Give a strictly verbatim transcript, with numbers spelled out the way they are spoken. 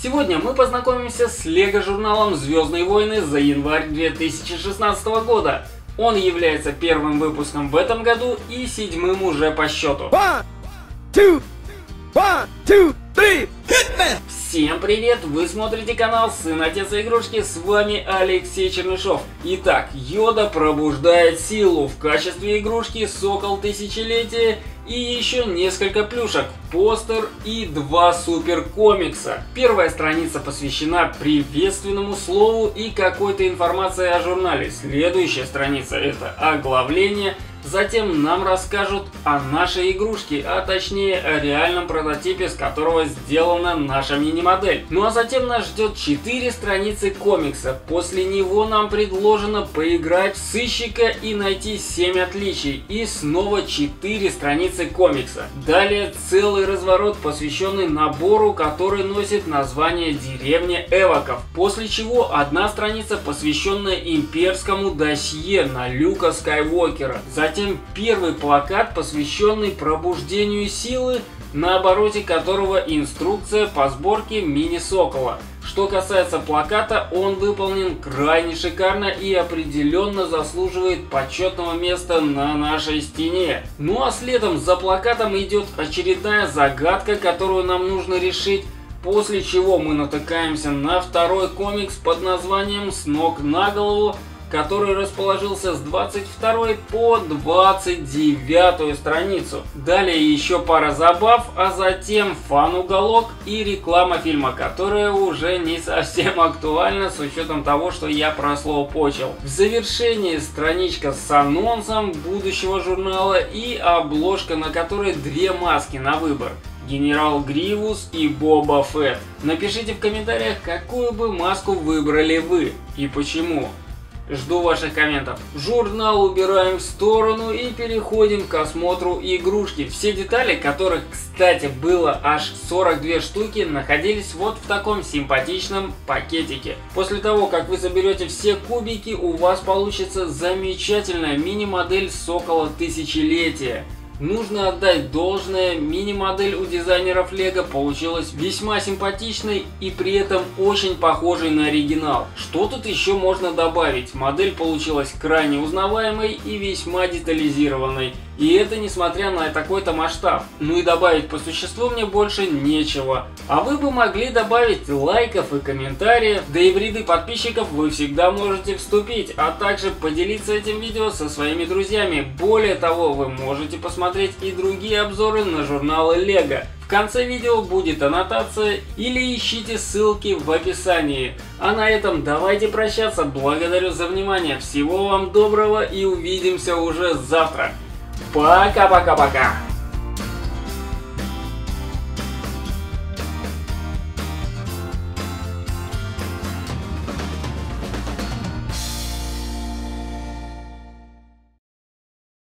Сегодня мы познакомимся с лего-журналом «Звездные войны» за январь две тысячи шестнадцатого года. Он является первым выпуском в этом году и седьмым уже по счету. One, two, one, two, three, hit me! Всем привет! Вы смотрите канал Сын Отец и Игрушки, с вами Алексей Чернышов. Итак, Йода пробуждает силу, в качестве игрушки Сокол Тысячелетия и еще несколько плюшек, постер и два супер комикса. Первая страница посвящена приветственному слову и какой-то информации о журнале. Следующая страница — это оглавление. Затем нам расскажут о нашей игрушке, а точнее о реальном прототипе, с которого сделана наша мини-модель. Ну а затем нас ждет четыре страницы комикса. После него нам предложено поиграть в сыщика и найти семь отличий. И снова четыре страницы комикса. Далее целый разворот, посвященный набору, который носит название «Деревня Эвоков». После чего одна страница, посвященная имперскому досье на Люка Скайуокера. Затем первый плакат, посвященный пробуждению силы, на обороте которого инструкция по сборке мини-сокола. Что касается плаката, он выполнен крайне шикарно и определенно заслуживает почетного места на нашей стене. Ну а следом за плакатом идет очередная загадка, которую нам нужно решить. После чего мы натыкаемся на второй комикс под названием «С ног на голову», который расположился с двадцать второй по двадцать девятую страницу. Далее еще пара забав, а затем фан-уголок и реклама фильма, которая уже не совсем актуальна с учетом того, что я прослоупочил. В завершении страничка с анонсом будущего журнала и обложка, на которой две маски на выбор. Генерал Гривус и Боба Фетт. Напишите в комментариях, какую бы маску выбрали вы и почему. Жду ваших комментов. Журнал убираем в сторону и переходим к осмотру игрушки. Все детали, которых, кстати, было аж сорок две штуки, находились вот в таком симпатичном пакетике. После того, как вы соберете все кубики, у вас получится замечательная мини-модель Сокола Тысячелетия. Нужно отдать должное, мини-модель у дизайнеров Лего получилась весьма симпатичной и при этом очень похожей на оригинал. Что тут еще можно добавить? Модель получилась крайне узнаваемой и весьма детализированной. И это несмотря на такой-то масштаб. Ну и добавить по существу мне больше нечего. А вы бы могли добавить лайков и комментариев, да и в ряды подписчиков вы всегда можете вступить, а также поделиться этим видео со своими друзьями. Более того, вы можете посмотреть и другие обзоры на журналы Лего. В конце видео будет аннотация или ищите ссылки в описании. А на этом давайте прощаться. Благодарю за внимание. Всего вам доброго и увидимся уже завтра. Пока-пока-пока.